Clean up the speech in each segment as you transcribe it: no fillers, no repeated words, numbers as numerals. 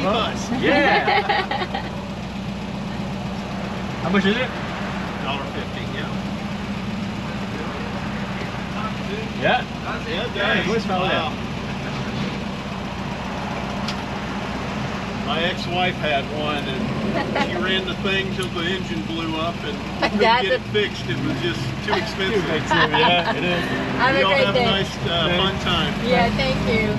bus. Yeah. How much is it? $1.50, yeah. Yeah. Yeah, it Yeah, does. where's Wow. My ex-wife had one, and she ran the thing till the engine blew up, and couldn't get it fixed. It was just too expensive. Too expensive, yeah, it is. Have a Y'all great have day. a nice, fun time. Yeah, thank you.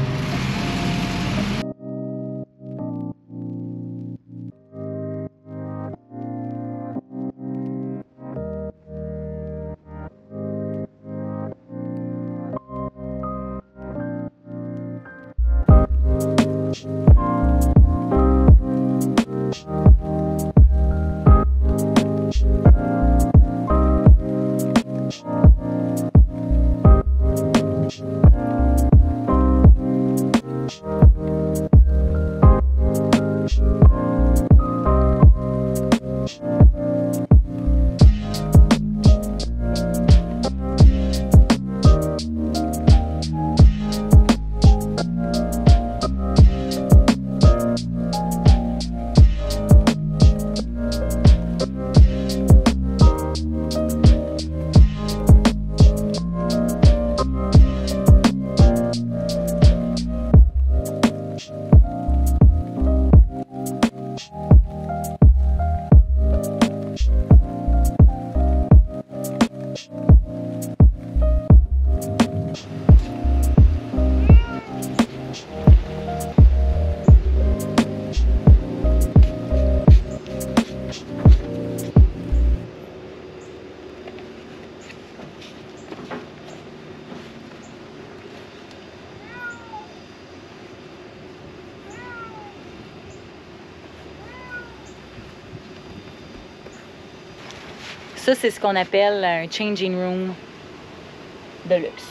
Ça, c'est ce qu'on appelle un changing room de luxe.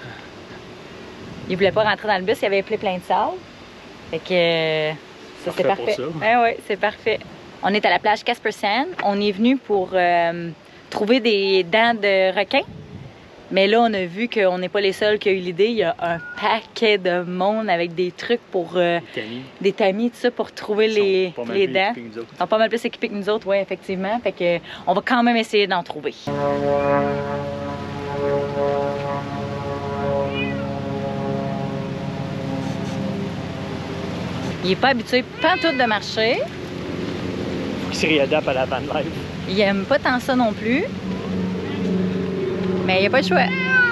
Il voulait pas rentrer dans le bus, il avait plein de sable. Fait que ça, c'est parfait. Oui, c'est parfait. On est à la plage Casper Sand. On est venu pour trouver des dents de requin. Mais là, on a vu qu'on n'est pas les seuls qui ont eu l'idée. Il y a un paquet de monde avec des trucs pour... des tamis, tout ça, pour trouver les dents. Ils sont pas mal plus équipés que nous autres, oui, effectivement. Fait que on va quand même essayer d'en trouver. Il est pas habitué pantoute de marcher. Il se réadapte à la van life. Il aime pas tant ça non plus. Mais il n'y a pas le choix.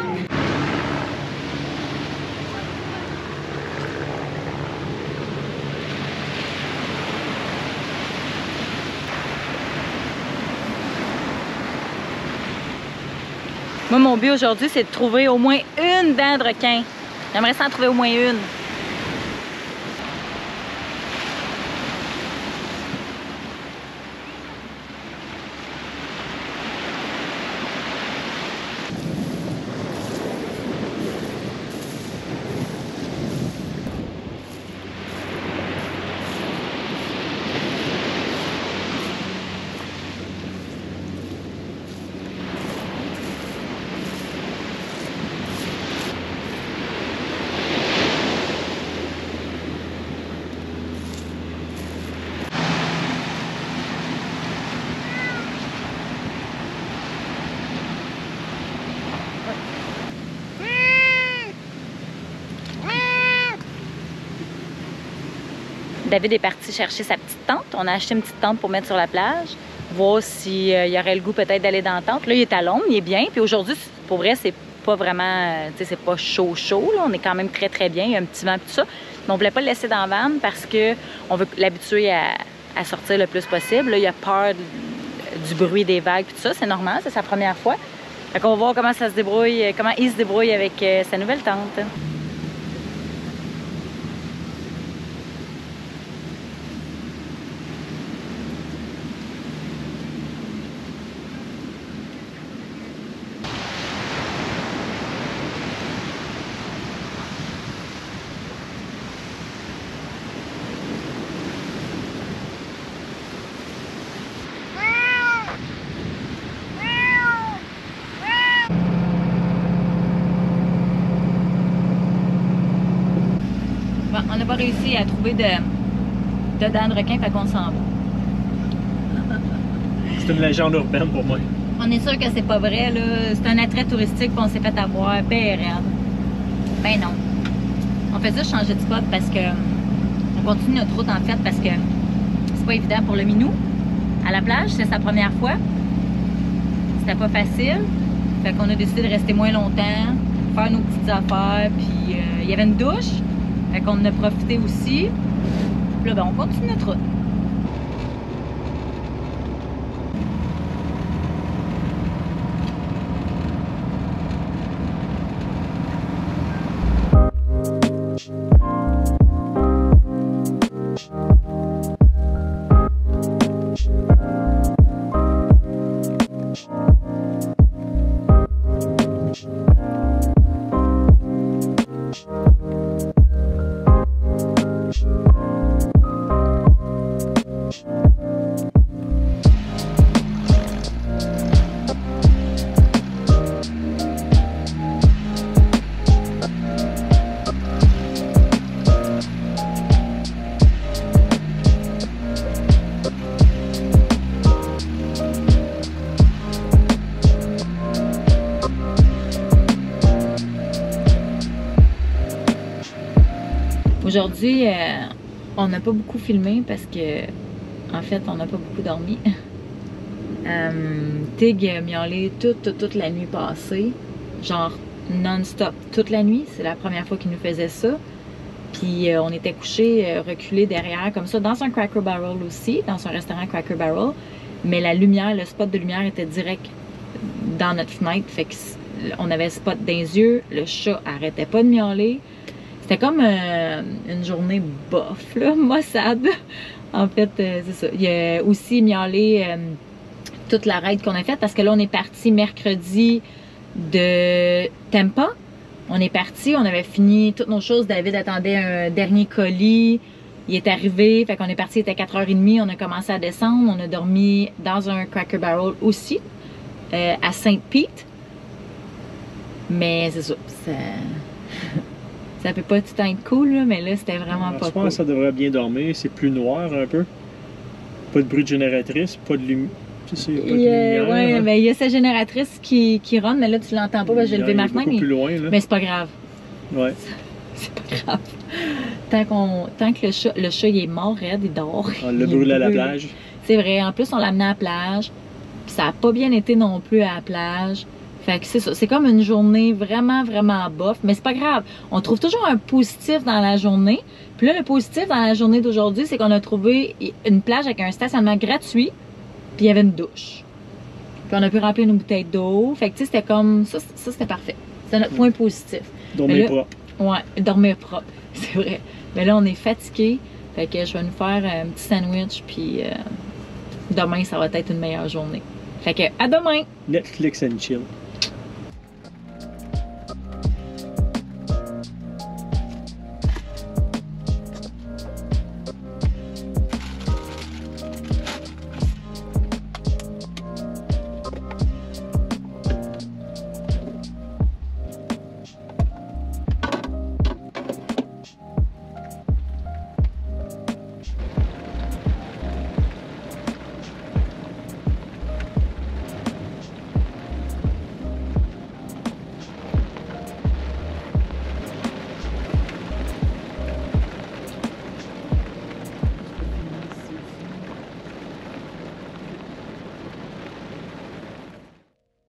Moi, mon but aujourd'hui, c'est de trouver au moins une dent de requin. J'aimerais s'en trouver au moins une. David est parti chercher sa petite tente. On a acheté une petite tente pour mettre sur la plage, voir s'il y aurait le goût peut-être d'aller dans la tente. Là, il est à l'ombre, il est bien. Puis aujourd'hui, pour vrai, c'est pas vraiment, tu sais, c'est pas chaud. Là. On est quand même très bien. Il y a un petit vent et tout ça. Mais on voulait pas le laisser dans la van parce qu'on veut l'habituer à sortir le plus possible. Là, il a peur du bruit des vagues et tout ça. C'est normal, c'est sa première fois. Fait qu'on va voir comment ça se débrouille, comment il se débrouille avec sa nouvelle tente. On n'a pas réussi à trouver de dedans de requin, fait qu'on s'en va. C'est une légende urbaine pour moi. On est sûr que c'est pas vrai, là. C'est un attrait touristique, puis on s'est fait avoir, ben raide. Ben non. On fait juste changer de spot parce que on continue notre route en fait parce que c'est pas évident pour le minou. À la plage, c'est sa première fois. C'était pas facile. Fait qu'on a décidé de rester moins longtemps, faire nos petites affaires, puis il y avait une douche. Fait qu'on en a profité aussi. Puis là, ben, on continue notre route. Aujourd'hui, on n'a pas beaucoup filmé parce que, en fait, on n'a pas beaucoup dormi. Tig a miaulé toute la nuit passée, genre non-stop toute la nuit. C'est la première fois qu'il nous faisait ça. Puis on était couchés, reculés derrière, comme ça, dans un Cracker Barrel aussi, dans un restaurant Cracker Barrel. Mais la lumière, le spot de lumière était direct dans notre fenêtre. Fait qu'on avait le spot dans les yeux, le chat arrêtait pas de miauler. C'était comme une journée bof, là, maussade. En fait, c'est ça. Il a aussi miaulé toute la raid qu'on a faite parce que là, on est parti mercredi de Tampa. On est parti, on avait fini toutes nos choses. David attendait un dernier colis. Il est arrivé, fait qu'on est parti, il était 4h30. On a commencé à descendre. On a dormi dans un Cracker Barrel aussi, à Saint-Pete. Mais c'est ça. Ça peut pas tout le temps être cool, là, mais là, c'était vraiment pas cool. Je pense que ça devrait bien dormir. C'est plus noir un peu. Pas de bruit de génératrice, pas de lumière. Ouais, hein. Mais il y a sa génératrice qui ronne, mais là, tu l'entends pas. J'ai levé ma fenêtre. Plus loin, là. Mais c'est pas grave. Ouais. C'est pas grave. Tant que le chat il est mort, raide, il dort. On l'a brûlé à la plage. C'est vrai. En plus, on l'a amené à la plage. Puis ça a pas bien été non plus à la plage. Fait que c'est ça. C'est comme une journée vraiment, vraiment bof. Mais c'est pas grave. On trouve toujours un positif dans la journée. Puis là, le positif dans la journée d'aujourd'hui, c'est qu'on a trouvé une plage avec un stationnement gratuit. Puis il y avait une douche. Puis on a pu remplir une bouteille d'eau. Fait que tu sais, c'était comme... Ça c'était parfait. C'est notre point positif. Dormir propre. Ouais, dormir propre. C'est vrai. Mais là, on est fatigué. Fait que je vais nous faire un petit sandwich. Puis demain, ça va être une meilleure journée. Fait que à demain! Netflix and chill.